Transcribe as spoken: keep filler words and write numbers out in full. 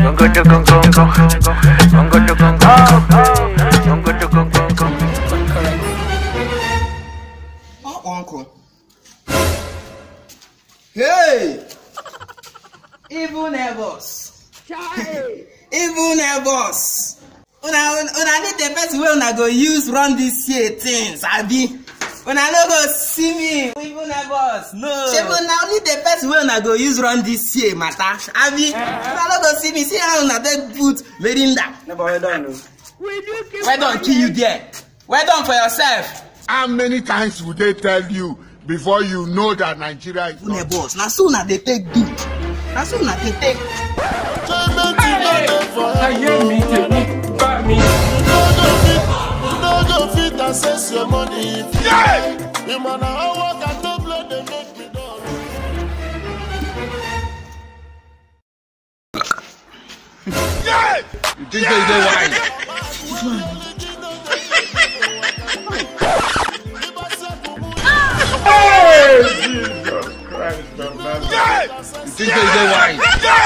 Congo to Congo, Congo to Congo, Congo to Congo. Oh, uncle. Hey! Evil neighbors. Evil neighbors. Una, una need the best way una go use run this year things, abi. Una no go see me. Evil neighbors, no. She will now need the best way una go use run this year, matter, abi. Una no go see me. See how una take put Merinda. No, but we don't know. Why don't kill you there? Why don't for yourself? How many times would they tell you before you know that Nigeria is not boss? Now soon as they take do. Now soon as they take. I hear me, take me, back me. You know the fit access your money. Yeah! You man how work and no blood they make me done. Yeah! You think they do wise? Hey, Jesus Christ of Nazareth. You think they do wise?